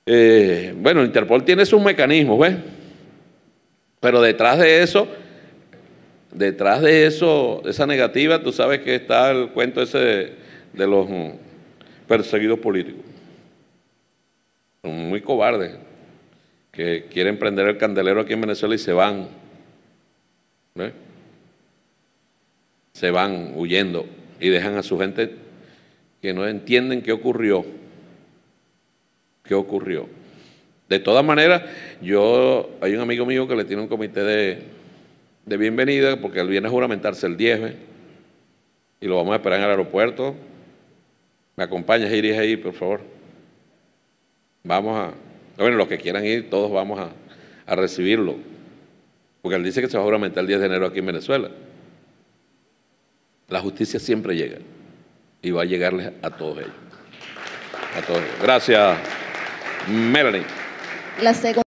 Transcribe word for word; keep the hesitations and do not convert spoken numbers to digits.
Eh, bueno, Interpol tiene sus mecanismos, ¿ves? Pero detrás de eso, detrás de eso, de esa negativa, tú sabes que está el cuento ese de, de los mm, perseguidos políticos. Son muy cobardes, que quieren prender el candelero aquí en Venezuela y se van. ¿Ves? Se van huyendo y dejan a su gente que no entienden qué ocurrió. ¿Qué ocurrió? De todas maneras, yo, hay un amigo mío que le tiene un comité de, de bienvenida porque él viene a juramentarse el diez, ¿ves? Y lo vamos a esperar en el aeropuerto. ¿Me acompañas, Iris, ahí, por favor? Vamos a, bueno, los que quieran ir, todos vamos a, a recibirlo, porque él dice que se va a juramentar el diez de enero aquí en Venezuela. La justicia siempre llega y va a llegarles a todos ellos. A todos ellos. Gracias, Melanie. La segunda.